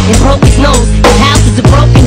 and broke his nose. His house was a broken